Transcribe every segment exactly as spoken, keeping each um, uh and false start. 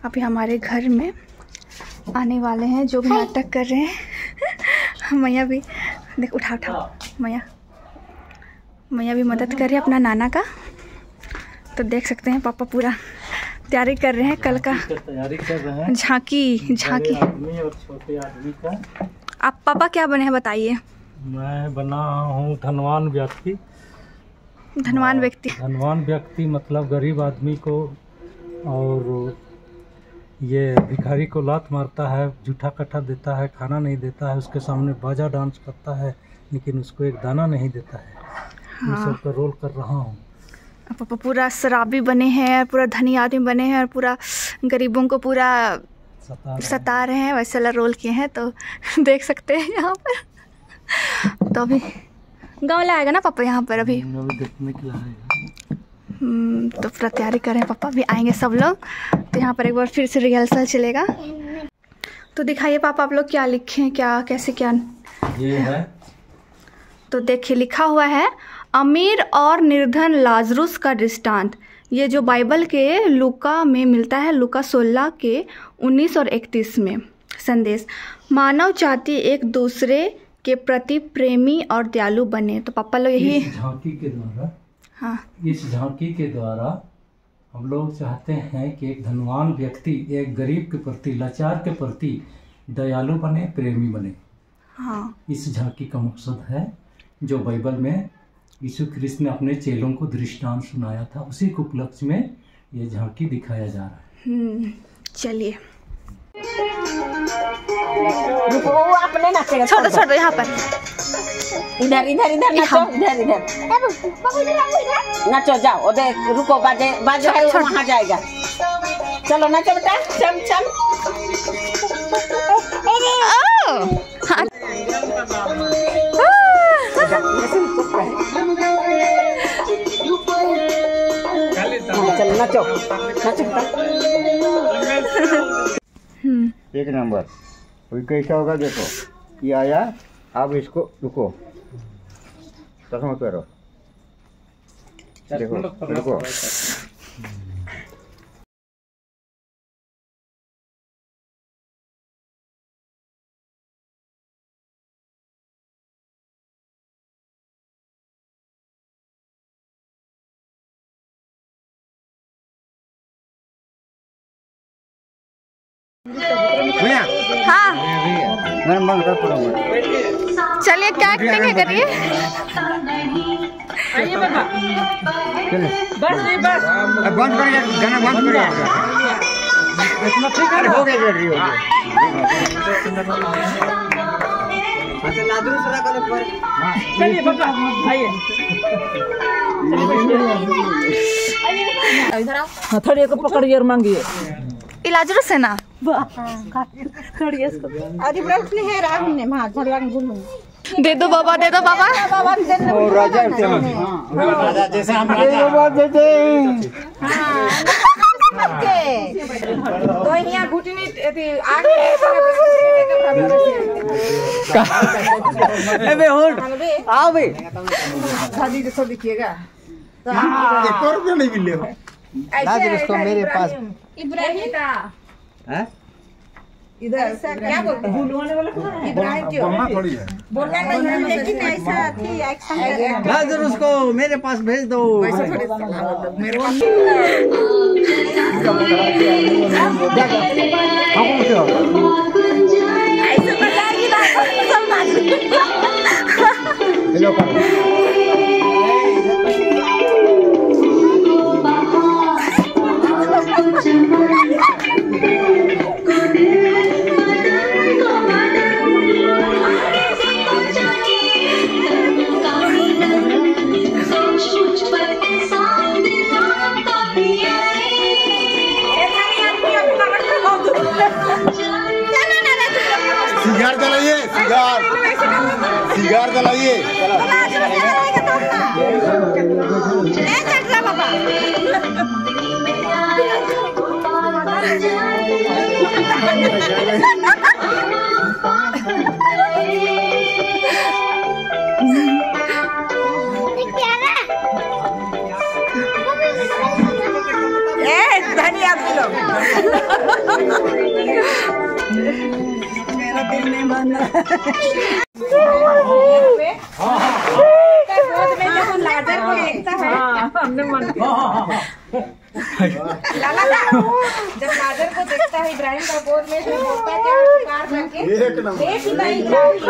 अभी हमारे घर में आने वाले हैं जो भी नाटक कर रहे हैं। मैया भी देख, उठा उठा मैया मैया भी मदद कर रही है अपना नाना का। तो देख सकते हैं पापा पूरा तैयारी कर रहे हैं कल का तैयारी कर रहे हैं। झांकी झांकी आदमी और छोटे आदमी का। आप पापा क्या बने हैं बताइए? मैं बना हूँ धनवान व्यक्ति। धनवान व्यक्ति धनवान व्यक्ति मतलब गरीब आदमी को, और ये भिखारी को लात मारता है, जूठा कट्ठा देता है, खाना नहीं देता है, उसके सामने बाजा डांस करता है लेकिन उसको एक दाना नहीं देता है। हाँ। ये सब का रोल कर रहा हूँ। पापा पूरा शराबी बने हैं, पूरा धनी आदमी बने हैं और पूरा गरीबों को पूरा सता रहे, सता रहे हैं, वैसे वाला रोल किए हैं। तो देख सकते हैं यहाँ पर। तो अभी गाँव लाएगा ना पापा यहाँ पर अभी देखने के लिए। तो पूरा तैयारी कर रहे हैं पापा, भी आएंगे सब लोग। तो यहाँ पर एक बार फिर से रिहर्सल चलेगा। तो दिखाइए पापा आप लोग क्या लिखे हैं, क्या कैसे क्या ये है। तो देखिए लिखा हुआ है अमीर और निर्धन लाजरुस का दृष्टांत। ये जो बाइबल के लूका में मिलता है, लूका सोलह के उन्नीस और इकतीस में। संदेश, मानव जाति एक दूसरे के प्रति प्रेमी और दयालु बने। तो पापा लोग यही झांकी के द्वारा, हाँ, इस झांकी के द्वारा हम लोग चाहते हैं कि एक धनवान व्यक्ति एक गरीब के प्रति, लाचार के प्रति दयालु बने, प्रेमी बने। हाँ, इस झांकी का मकसद है जो बाइबल में यीशु ख्रिस्त ने अपने चेलों को दृष्टांत सुनाया था, उसी के उपलक्ष्य में ये झांकी दिखाया जा रहा है। चलिए अपने नाचेगा, छोड़ो छोड़ो यहाँ पर, इधर इधर इधर नाचो, इधर इधर नाचो, जाओ उधर रुको, बाजे बाजे है वहाँ जाएगा। चलो नाचो बेटा, चल चल। चलो नाचो नाचो। एक नंबर। अभी कैसा होगा देखो, ये आया, अब इसको रुको, चश्मा करो, देखो रुको। हाँ बंद कर पूरा। चलिए क्या एक्टिंग है करिए। बस बंद करिए, गाना बंद करिए। इतना ठीक है, हो गया रेडी हो गया। अच्छा लाजरूस रखा लो पर। चलिए पापा आइए, इधर आओ। हथौड़े को पकड़िए और मांगिए। लाजरूस है ना, थोड़ी इसको अरे ब्रश नहीं है, राम ने मां झलंग झुलूं। दे दो बाबा, दे दो बाबा। बाबा दे दो। और राजा राजा जैसे हम राजा बात देते हां तो यहाँ घुटनी आगे अबे होल्ड आओ बे, शादी जैसा दिखिएगा। एक और रुपया नहीं मिले हो। लाजरूस को मेरे पास इब्राहिम का है, इधर ऐसा क्या बोलते हैं, भूलवाने वाला कौन है? इब्राहिम जो बम्मा खड़ी है, बोलना नहीं है लेकिन ऐसा थी एक्शन। लाजरूस को मेरे पास भेज दो। वैसे थोड़े मेरे को ऐसे बताइए ना, सब हेलो सिगार जलाइए, सिगार सिगार जलाइए। धनी आदमी मेरा दिल नहीं मान रहा। गोद में जब लाजर को देखता है, हमने मन लाला जब लाजर को देखता है इब्राहिम का गोद में, तो बोलता क्या पुकार करके, देख नहीं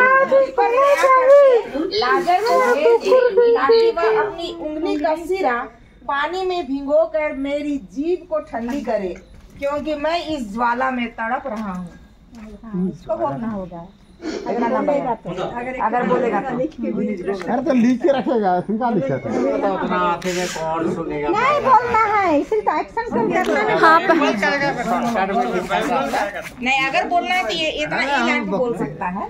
लाजर को ताकि वह अपनी उंगली का सिरा पानी में भिगो कर मेरी जीभ को ठंडी करे, क्योंकि मैं इस ज्वाला में तड़प रहा हूँ। इसको बोलना होगा अगर बोलेगा तो, अगर बोलेगा तो अरे तो लिख के रखेगा, सुनका लिखा था उतना आते में कौन सुनेगा। नहीं बोलना है, इसलिए तो एक्शन करना है। हाँ नहीं अगर बोलना है तो ये इतना ही लाइन पे बोल सकता है।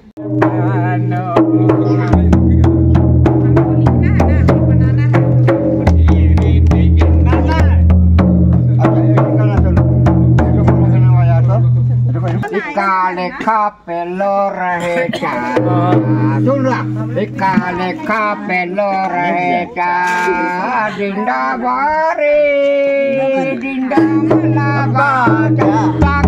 काले खापेलो रहे चा सुनला काले खापेलो रहे चा डिंडा बारे डिंडा मला बाजा